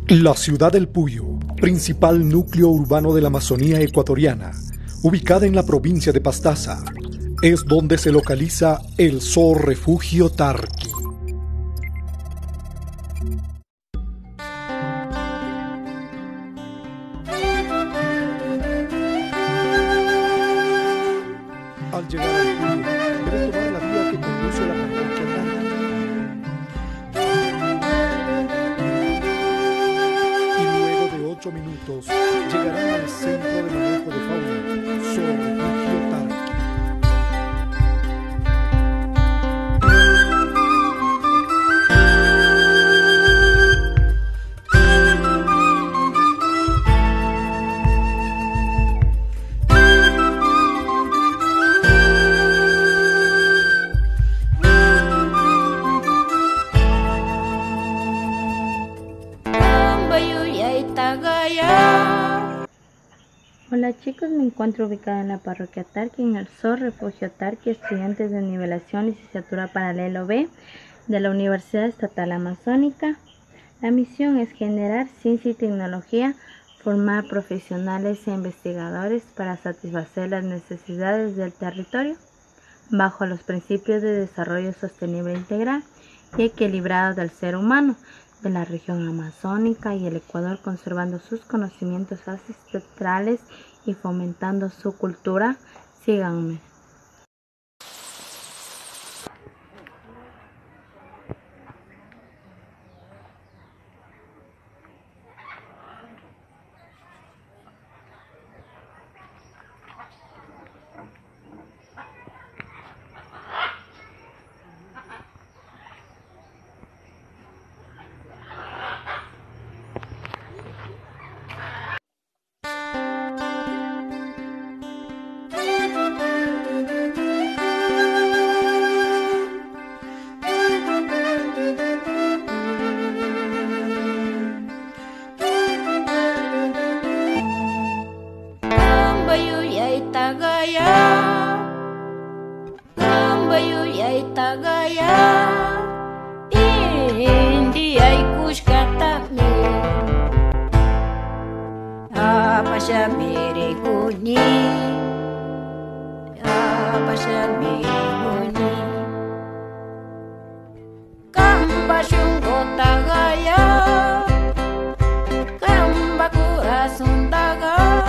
La ciudad del Puyo, principal núcleo urbano de la Amazonía ecuatoriana, ubicada en la provincia de Pastaza, es donde se localiza el Zoo Refugio Tarqui. Al llegar al Puyo, debe tomar la vía que conduce a la parroquia Tarqui. Y luego de 8 minutos llegarán al centro de manejo de fauna, Zoo Refugio Tarqui. Hola chicos, me encuentro ubicada en la parroquia Tarqui, en el Zoo Refugio Tarqui, estudiantes de nivelación licenciatura paralelo B de la Universidad Estatal Amazónica. La misión es generar ciencia y tecnología, formar profesionales e investigadores para satisfacer las necesidades del territorio bajo los principios de desarrollo sostenible integral y equilibrado del ser humano de la región amazónica y el Ecuador, conservando sus conocimientos ancestrales y fomentando su cultura. Síganme. Kamba shungo tagaya, kamba corazón tagaya.